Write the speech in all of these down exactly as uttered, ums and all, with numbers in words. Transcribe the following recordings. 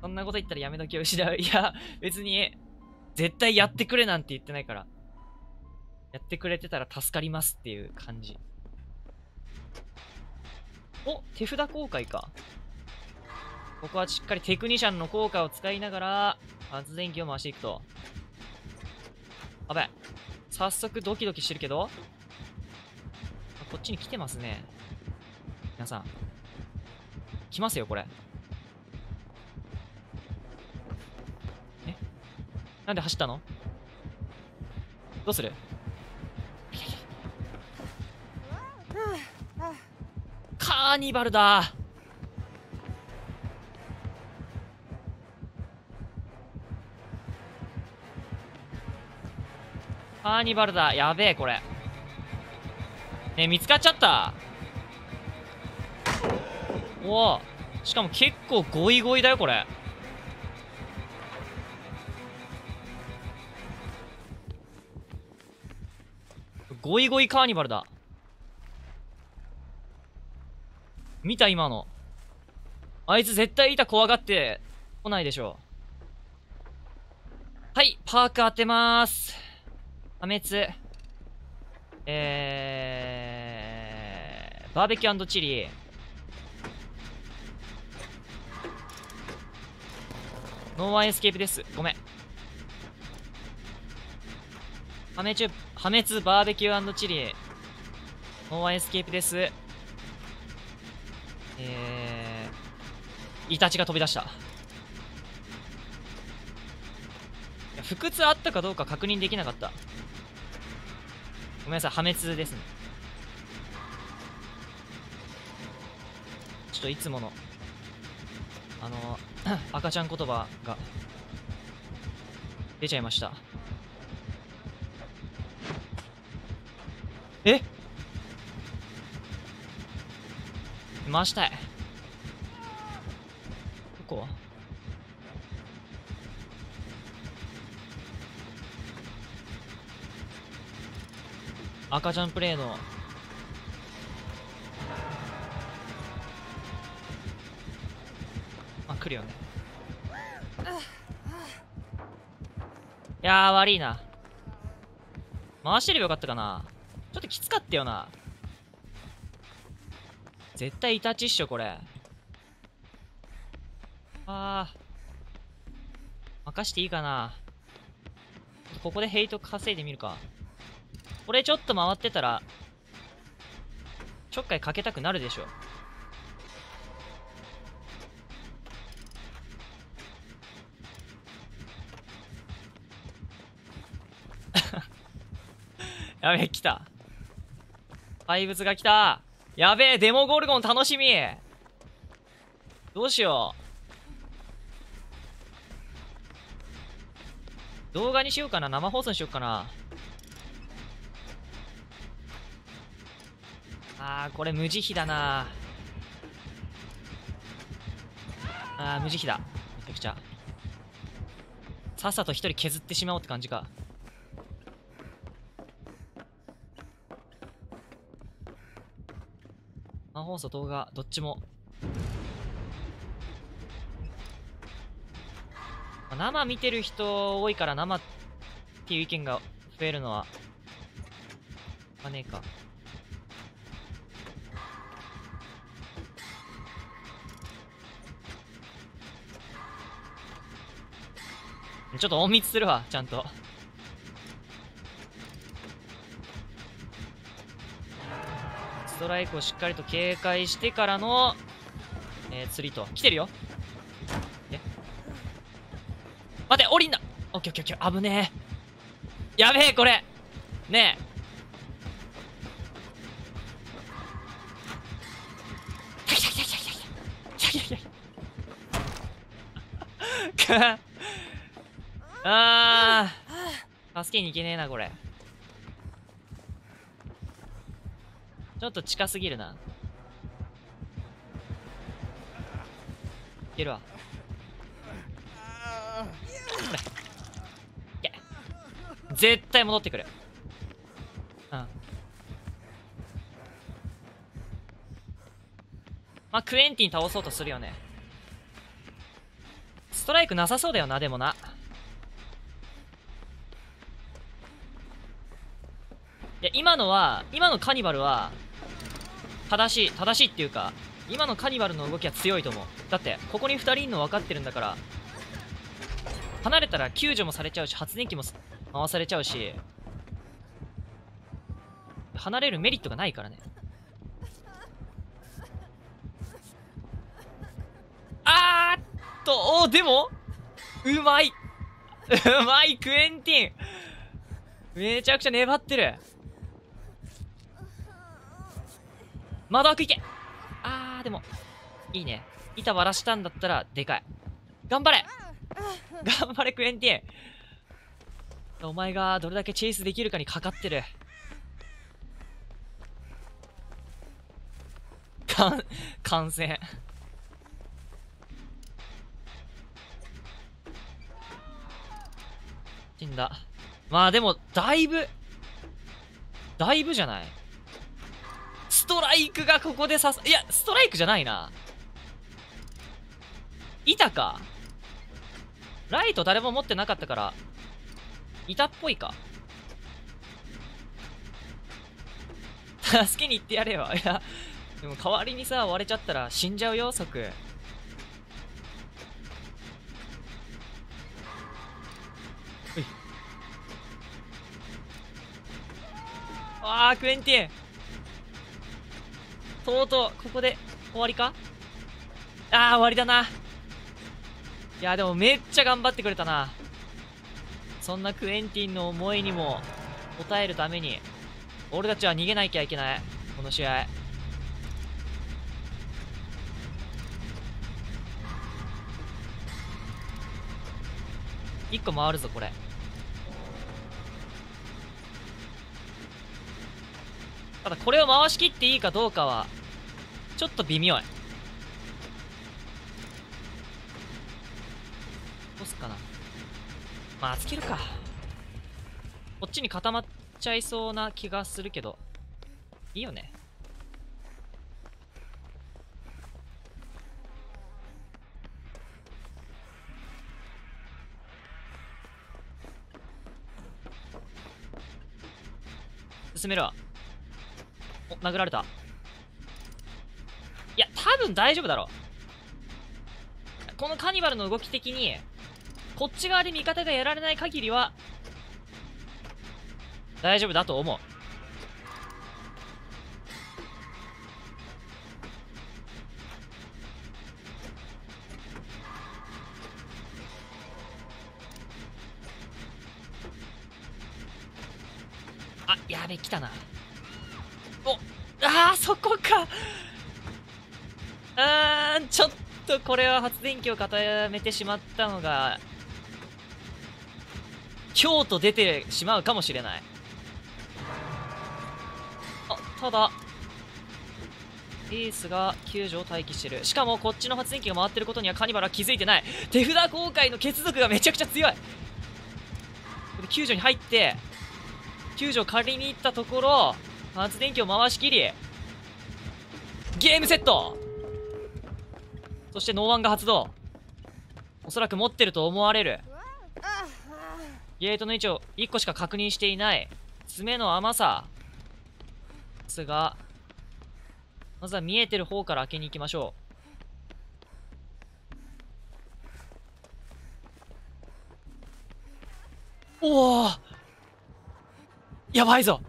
そんなこと言ったらやめ時を失う。いや、別に、絶対やってくれなんて言ってないから。やってくれてたら助かりますっていう感じ。お、手札公開か。ここはしっかりテクニシャンの効果を使いながら、発電機を回していくと。やべえ。早速ドキドキしてるけど、こっちに来てますね。皆さん。来ますよ、これ。え？なんで走ったの？どうする？カーニバルだ。カーニバルだ。やべえ、これ。ね、見つかっちゃった。おお。しかも結構ゴイゴイだよ、これ。ゴイゴイカーニバルだ。見た今の。あいつ絶対板怖がって来ないでしょ。はい、パーク当てまーす。破滅。えー、バーベキュー&チリ。ノーワンエスケープです。ごめん。破滅、破滅バーベキュー&チリ。ノーワンエスケープです。えー、イタチが飛び出した。いや、不屈あったかどうか確認できなかった。ごめんなさい、破滅ですね。ちょっといつもの、あの、赤ちゃん言葉が出ちゃいました。え？回したい。どこ？赤ちゃんプレイのあ、来るよね。いやー、悪いな。回してればよかったかな。ちょっときつかったよな。絶対イタチっしょ、これ。あー。任していいかな。ここでヘイト稼いでみるか。これちょっと回ってたら、ちょっかいかけたくなるでしょ。やべえ、来た。怪物が来た。やべえ、デモゴルゴン楽しみ。どうしよう。動画にしようかな。生放送にしようかな。あー、これ無慈悲だな。あー、無慈悲だ。めちゃくちゃ。さっさと一人削ってしまおうって感じか。生放送、動画、どっちも。生見てる人多いから生っていう意見が増えるのは、まあねえか。ちょっと隠密するわ、ちゃんと。ストライクをしっかりと警戒してからの、えー、釣りと。来てるよ。え待て、降りんな。オッケーオッケーオッケー。危ねえ。やべえ、これ。ねえ。来た来た来た来た来た来た来た来た。かあー。助けに行けねえな、これ。ちょっと近すぎるな。いけるわ。絶対戻ってくる。うん。まあ、クエンティン倒そうとするよね。 ストライクなさそうだよな、でもな。いや、今のは、今のカニバルは、正しい、正しいっていうか、今のカニバルの動きは強いと思う。だって、ここにふたりいるの分かってるんだから、離れたら救助もされちゃうし、発電機も回されちゃうし、離れるメリットがないからね。あーっと、おー、でも、うまい。うまい、クエンティン。めちゃくちゃ粘ってる。窓枠いけ。あー、でも、いいね。板割らしたんだったら、でかい。頑張れ頑張れ、クエンティン。お前がどれだけチェイスできるかにかかってる。かん、感染。死んだ。まあでも、だいぶ、だいぶじゃない。ストライクがここで刺す。いや、ストライクじゃないな。板か。ライト誰も持ってなかったから、板っぽいか。助けに行ってやれよ。いや、でも代わりにさ、割れちゃったら死んじゃうよ、即。ああ、クエンティン。とうとう、ここで終わりか。ああ、終わりだな。いや、でもめっちゃ頑張ってくれたな。そんなクエンティンの思いにも応えるために、俺たちは逃げなきゃいけない。この試合。一個回るぞ、これ。ただ、これを回しきっていいかどうかは、ちょっと微妙や。どうすっかな。まあ、つけるか。こっちに固まっちゃいそうな気がするけど、いいよね。進めるわ。お、殴られた。いや、多分大丈夫だろう。このカニバルの動き的に、こっち側で味方がやられない限りは、大丈夫だと思う。あ、やべ、来たな。お、あー、そこか。あー、ちょっとこれは発電機を固めてしまったのが、京都出てしまうかもしれない。あ、ただ、エースが救助を待機してる。しかもこっちの発電機が回ってることにはカニバルは気づいてない。手札公開の血族がめちゃくちゃ強い。救助に入って、救助を借りに行ったところ、発電機を回しきり、ゲームセット。そしてノーワンが発動。おそらく持ってると思われる。ゲートの位置をいっこしか確認していない。爪の甘さ。ですが、まずは見えてる方から開けに行きましょう。おお、やばいぞ。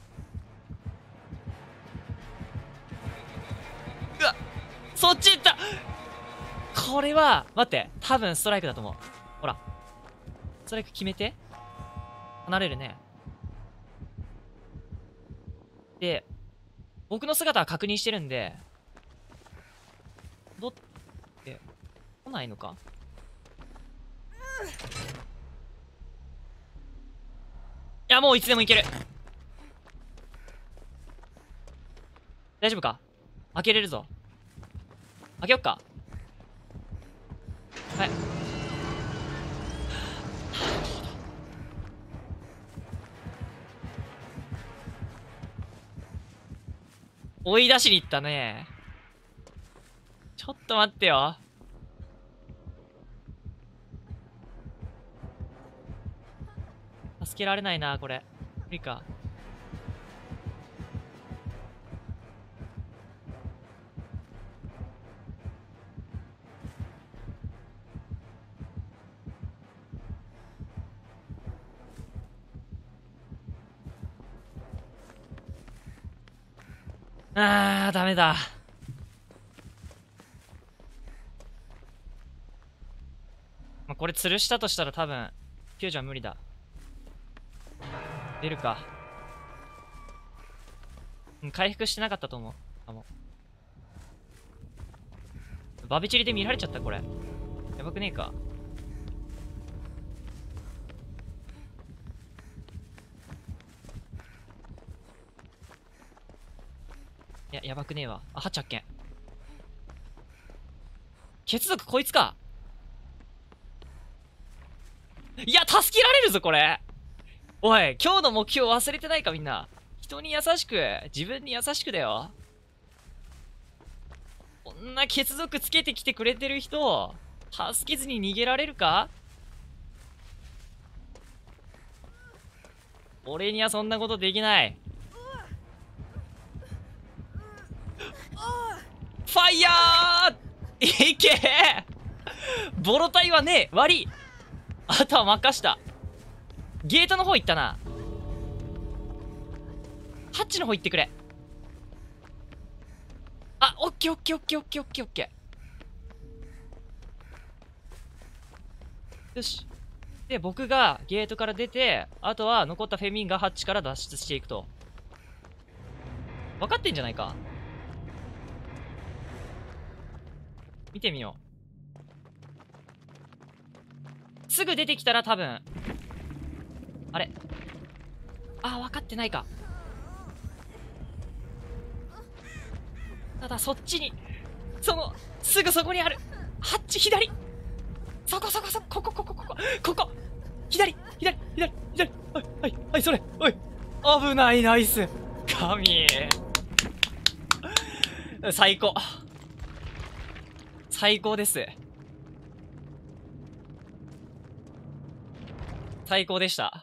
うわ、そっち行った。これは待って、多分ストライクだと思う。ほら、ストライク決めて離れるね。で、僕の姿は確認してるんで、どって来ないのか。いや、もういつでもいける。大丈夫か。開けれるぞ。開けよっか。はい。追い出しに行ったね。ちょっと待ってよ。 助けられないな、これ。無理か。あー、ダメだ。まあ、これ吊るしたとしたら多分、救助は無理だ。出るか。うん、回復してなかったと思う。あもバビチリで見られちゃった、これ。やばくねえか。いや、やばくねえわ。あ、ハッチ発見。血族こいつか。いや、助けられるぞ、これ。おい、今日の目標忘れてないか、みんな。人に優しく、自分に優しくだよ。こんな血族つけてきてくれてる人、助けずに逃げられるか？俺にはそんなことできない。ファイヤーいけーボロ体はねえ悪い。あとは任した。ゲートの方行ったな。ハッチの方行ってくれ。あ、オッケーオッケーオッケーオッケーオッケーオッケー。よし。で、僕がゲートから出て、あとは残ったフェミンがハッチから脱出していくと。分かってんじゃないか。見てみよう。すぐ出てきたら多分。あれあ、分かってないか。ただそっちに、その、すぐそこにある。ハッチ左。そこそこそこ、ここここここ、ここ。左、左、左、左。はい、はい、はい、それ。おい。危ない、ナイス。神。最高。最高です。最高でした。